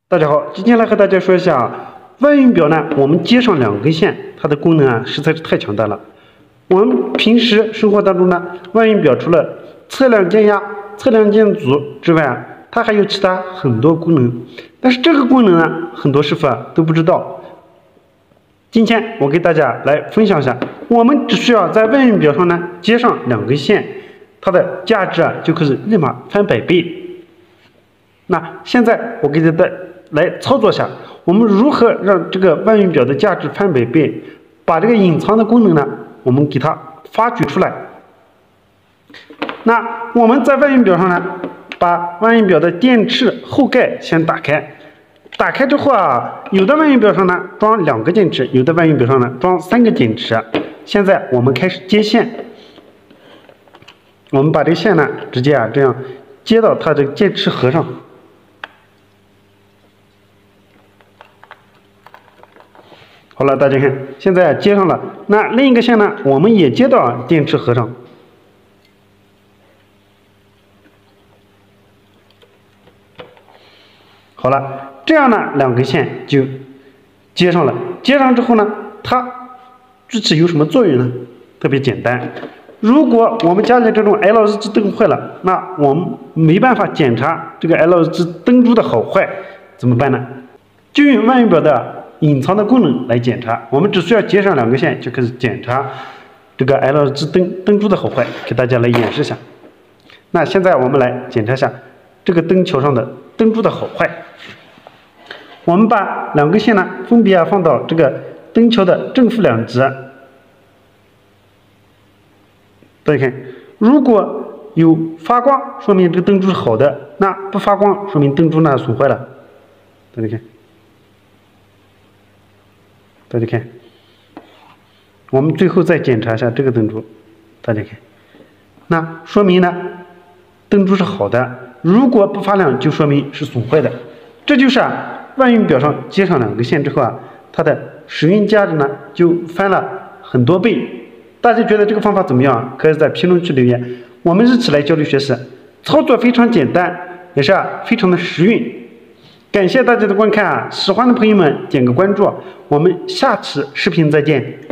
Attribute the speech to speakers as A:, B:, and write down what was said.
A: 大家好，今天来和大家说一下万用表呢，我们接上2根线，它的功能啊实在是太强大了。我们平时生活当中呢，万用表除了测量电压、测量电阻之外，它还有其他很多功能。但是这个功能呢，很多师傅都不知道。今天我给大家来分享一下，我们只需要在万用表上呢接上2根线，它的价值就可以立马翻100倍。那现在我给大家来操作一下，我们如何让这个万用表的价值翻100倍，把这个隐藏的功能呢，我们给它发掘出来。那我们在万用表上呢，把万用表的电池后盖先打开，打开之后有的万用表上呢装2个电池，有的万用表上呢装3个电池。现在我们开始接线，我们把这个线呢直接这样接到它这个电池盒上。好了，大家看，现在接上了。那另一个线呢，我们也接到电池盒上。好了，这样呢，2根线就接上了。接上之后呢，它具体有什么作用呢？特别简单。如果我们家里这种 LED 灯坏了，那我们没办法检查这个 LED 灯珠的好坏，怎么办呢？就用万用表的隐藏的功能来检查，我们只需要接上2根线就可以检查这个 LED 灯珠的好坏，给大家来演示一下。那现在我们来检查一下这个灯球上的灯珠的好坏。我们把2根线呢分别放到这个灯球的正负2极。大家看，如果有发光，说明这个灯珠是好的；那不发光，说明灯珠呢损坏了。大家看。大家看，我们最后再检查一下这个灯珠，大家看，那说明呢，灯珠是好的。如果不发亮，就说明是损坏的。这就是万用表上接上2根线之后它的使用价值呢就翻了很多倍。大家觉得这个方法怎么样？可以在评论区留言。我们一起来交流学习，操作非常简单，也是非常的实用。感谢大家的观看喜欢的朋友们点个关注，我们下期视频再见。